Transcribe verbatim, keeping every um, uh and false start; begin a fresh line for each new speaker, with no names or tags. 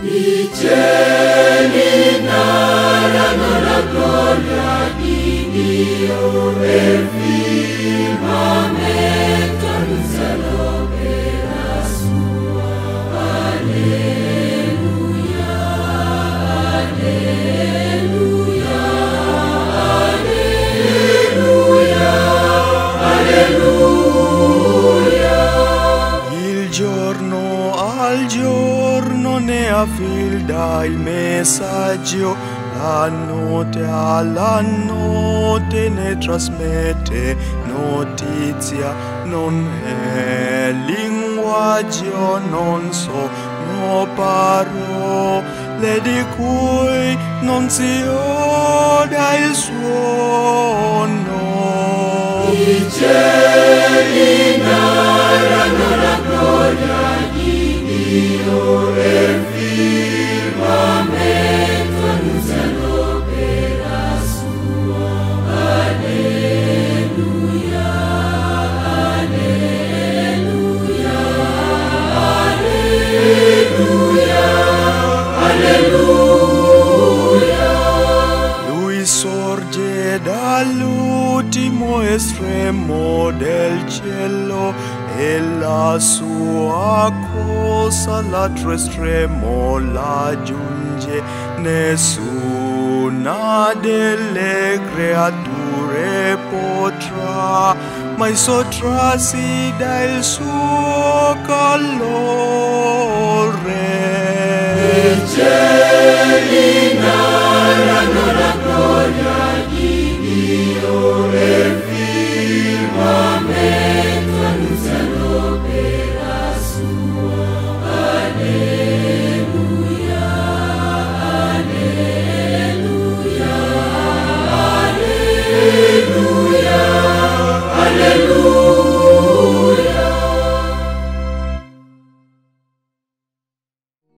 I cieli narrano la gloria di Dio e il firmamento annuncia l'opera sua. Alleluia, alleluia, alleluia, alleluia.
Il giorno al giorno ne affida il messaggio, la notte alla notte ne trasmette notizia. Non è linguaggio, non sono parole di cui non si oda il suono.
I cieli narrano la gloria di Dio e il firmamento annuncia l'opera sua. Alleluia, alleluia, alleluia, alleluia.
Lui sorge dall'ultimo estremo del cielo e la sua cosa all'altro estremo la giunge. Nessuna delle creature potrà mai sottrarsi dal suo calore.